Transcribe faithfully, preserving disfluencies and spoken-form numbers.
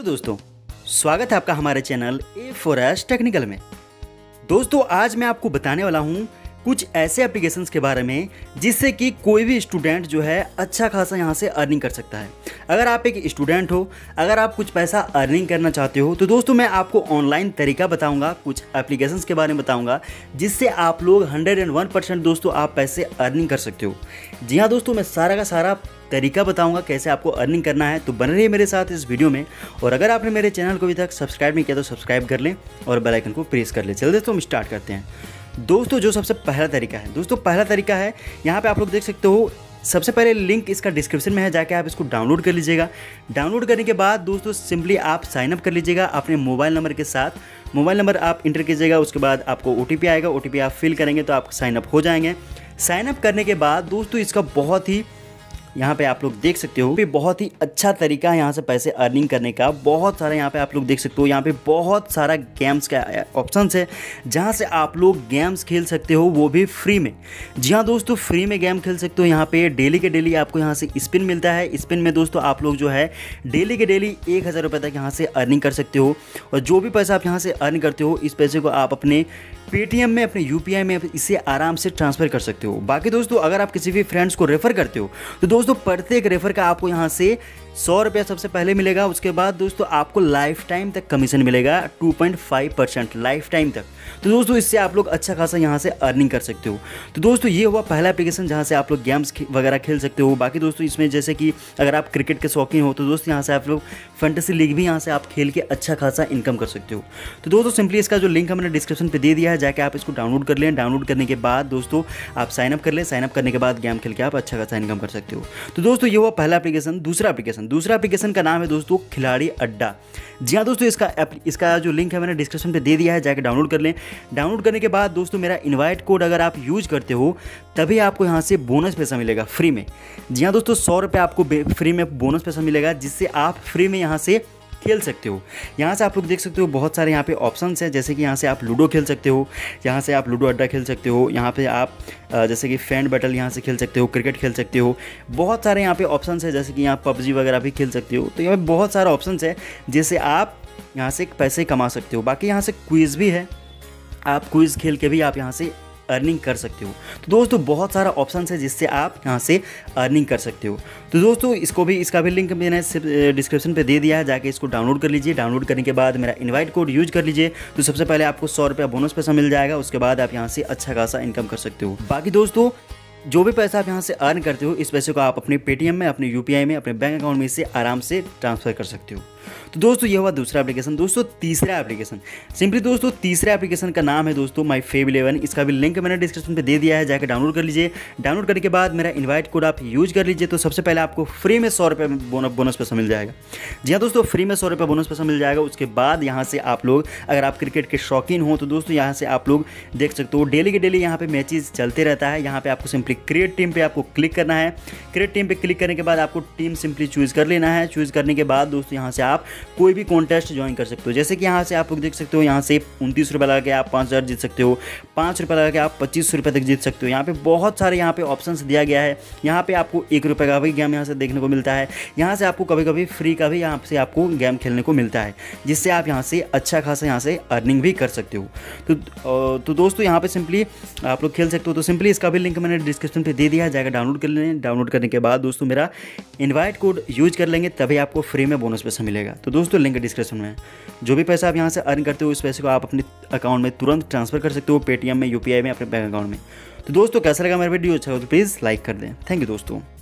दोस्तों, स्वागत है आपका हमारे channel A for S technical में। दोस्तों आज मैं आपको बताने वाला हूं कुछ ऐसे एप्लीकेशंस के बारे में जिससे कि कोई भी स्टूडेंट जो है अच्छा खासा यहां से अर्निंग कर सकता है। अगर आप एक स्टूडेंट हो, अगर आप कुछ पैसा अर्निंग करना चाहते हो तो दोस्तों मैं आपको ऑनलाइन तरीका बताऊंगा, कुछ एप्लीकेशंस के बारे में बताऊंगा जिससे आप लोग हंड्रेड एंड वन परसेंट दोस्तों आप पैसे अर्निंग कर सकते हो। जी हाँ दोस्तों, मैं सारा का सारा तरीका बताऊंगा कैसे आपको अर्निंग करना है, तो बने रहिए मेरे साथ इस वीडियो में। और अगर आपने मेरे चैनल को अभी तक सब्सक्राइब नहीं किया तो सब्सक्राइब कर लें और बेल आइकन को प्रेस कर लें। चलिए दोस्तों हम स्टार्ट करते हैं। दोस्तों जो सबसे पहला तरीका है, दोस्तों पहला तरीका है, यहाँ पे आप लोग देख सकते हो, सबसे पहले लिंक इसका डिस्क्रिप्शन में है, जाके आप इसको डाउनलोड कर लीजिएगा। डाउनलोड करने के बाद दोस्तों सिंपली आप साइन अप कर लीजिएगा अपने मोबाइल नंबर के साथ। मोबाइल नंबर आप इंटर कीजिएगा, उसके बाद आपको ओ टी पी आएगा, ओ टी पी आप फिल करेंगे तो आप साइन अप हो जाएंगे। साइन अप करने के बाद दोस्तों इसका बहुत ही यहाँ पे आप लोग देख सकते हो भी बहुत ही अच्छा तरीका है यहाँ से पैसे अर्निंग करने का। बहुत सारा यहाँ पे आप लोग देख सकते हो, यहाँ पे बहुत सारा गेम्स का ऑप्शन है जहाँ से आप लोग गेम्स खेल सकते हो, वो भी फ्री में। जी हाँ दोस्तों, फ्री में गेम खेल सकते हो। यहाँ पे डेली के डेली आपको यहाँ से स्पिन मिलता है। स्पिन में दोस्तों आप लोग जो है डेली के डेली एक हज़ार रुपये तक यहाँ से अर्निंग कर सकते हो। और जो भी पैसा आप यहाँ से अर्न करते हो, इस पैसे को आप अपने पेटीएम में, अपने यूपीआई में इसे आराम से ट्रांसफ़र कर सकते हो। बाकी दोस्तों अगर आप किसी भी फ्रेंड्स को रेफ़र करते हो तो दोस्तों प्रत्येक रेफ़र का आपको यहाँ से सौ रुपया सबसे पहले मिलेगा। उसके बाद दोस्तों आपको लाइफ टाइम तक कमीशन मिलेगा two point five percent life time तक। तो दोस्तों इससे आप लोग अच्छा खासा यहाँ से अर्निंग कर सकते हो। तो दोस्तों ये हुआ पहला एप्लीकेशन जहाँ से आप लोग गेम्स वगैरह खेल सकते हो। बाकी दोस्तों इसमें जैसे कि अगर आप क्रिकेट के शौकीन हो तो दोस्तों यहाँ से आप लोग फैंटेसी लीग भी यहाँ से आप खेल के अच्छा खासा इनकम कर सकते हो। तो दोस्तों सिंपली इसका जो लिंक मैंने डिस्क्रिप्शन पर दे दिया है, जाके आप इसको डाउनलोड कर लें। डाउनलोड करने के बाद दोस्तों आप साइन अप कर लें। साइन अप करने के बाद गेम खेल के आप अच्छा खासा इनकम कर सकते हो। तो दोस्तों ये हुआ पहला एप्लीकेशन। दूसरा एप्लीकेशन दूसरा एप्लीकेशन का नाम है दोस्तों खिलाड़ी अड्डा। जी हाँ दोस्तों, इसका इसका जो लिंक है मैंने डिस्क्रिप्शन पे दे दिया है, जाके डाउनलोड कर लें। डाउनलोड करने के बाद दोस्तों मेरा इनवाइट कोड अगर आप यूज करते हो तभी आपको यहाँ से बोनस पैसा मिलेगा फ्री में। जी हाँ दोस्तों, सौ रुपये आपको फ्री में बोनस पैसा मिलेगा जिससे आप फ्री में यहाँ से खेल सकते हो। यहाँ से आप लोग देख सकते हो बहुत सारे यहाँ पे ऑप्शंस हैं, जैसे कि यहाँ से आप लूडो खेल सकते हो, यहाँ से आप लूडो अड्डा खेल सकते हो, यहाँ पे आप जैसे कि फैंड बैटल यहाँ से खेल सकते हो, क्रिकेट खेल सकते हो। बहुत सारे यहाँ पे ऑप्शंस हैं, जैसे कि यहाँ पबजी वगैरह भी खेल सकते हो। तो यहाँ पे बहुत सारे ऑप्शंस है जिससे आप यहाँ से पैसे कमा सकते हो। बाकी यहाँ से क्विज़ भी है, आप क्विज़ खेल के भी आप यहाँ से अर्निंग कर सकते हो। तो दोस्तों बहुत सारा ऑप्शन है जिससे आप यहाँ से अर्निंग कर सकते हो। तो दोस्तों इसको भी इसका भी लिंक मैंने डिस्क्रिप्शन पे दे दिया है, जाके इसको डाउनलोड कर लीजिए। डाउनलोड करने के बाद मेरा इनवाइट कोड यूज कर लीजिए, तो सबसे पहले आपको सौ रुपया बोनस पैसा मिल जाएगा। उसके बाद आप यहाँ से अच्छा खासा इनकम कर सकते हो। बाकी दोस्तों जो भी पैसा आप यहाँ से अर्न करते हो, इस पैसे को आप अपने पेटीएम में, अपने यूपीआई में, अपने बैंक अकाउंट में से आराम से ट्रांसफ़र कर सकते हो। तो दोस्तों ये हुआ दूसरा एप्लीकेशन। दोस्तों तीसरा एप्लीकेशन, सिंपली दोस्तों तीसरा एप्लीकेशन का नाम है दोस्तों माई फेव इलेवन। इसका भी लिंक मैंने डिस्क्रिप्शन पे दे दिया है, जाकर डाउनलोड कर लीजिए। डाउनलोड करने के बाद मेरा इनवाइट कोड आप यूज कर लीजिए, तो सबसे पहले आपको फ्री में सौ रुपये बोनस पैसा मिल जाएगा। जी हाँ दोस्तों, फ्री में सौ रुपये बोनस पैसा मिल जाएगा। उसके बाद यहाँ से आप लोग अगर आप क्रिकेट के शौकीन हो तो दोस्तों यहाँ से आप लोग देख सकते हो डेली के डेली यहाँ पे मैचेस चलते रहता है। यहाँ पे आपको सिंपली क्रिएट टीम पे आपको क्लिक करना है। क्रिएट टीम पे क्लिक करने के बाद आपको टीम सिंपली चूज़ कर लेना है। चूज़ करने के बाद दोस्तों यहाँ से आप कोई भी कॉन्टेस्ट ज्वाइन कर सकते हो। जैसे कि यहाँ से आप लोग देख सकते हो, यहाँ से उनतीस रुपये लगा के आप पाँच हज़ार जीत सकते हो, पाँच रुपये लगा के आप पच्चीस सौ रुपये तक जीत सकते हो। यहाँ पे बहुत सारे यहाँ पे ऑप्शंस दिया गया है। यहाँ पे आपको एक रुपये का भी गेम यहाँ से देखने को मिलता है। यहाँ से आपको कभी कभी फ्री का भी यहाँ से आपको गेम खेलने को मिलता है, जिससे आप यहाँ से अच्छा खासा यहाँ से अर्निंग भी कर सकते हो। तो तो दोस्तों यहाँ पे सिंपली आप लोग खेल सकते हो। तो सिंपली इसका भी लिंक मैंने डिस्क्रिप्शन पे दे दिया है, जाकर डाउनलोड कर लें। डाउनलोड करने के बाद दोस्तों मेरा इनवाइट कोड यूज कर लेंगे, तभी आपको फ्री में बोनस पैसा मिलेगा। तो दोस्तों लिंक डिस्क्रिप्शन में, जो भी पैसा आप यहाँ से अर्न करते हो उस पैसे को आप अपने अकाउंट में तुरंत ट्रांसफर कर सकते हो, पेटीएम में, यूपीआई में, अपने बैंक अकाउंट में। तो दोस्तों कैसा लगा मेरा वीडियो? अच्छा हो तो प्लीज़ लाइक कर दें। थैंक यू दोस्तों।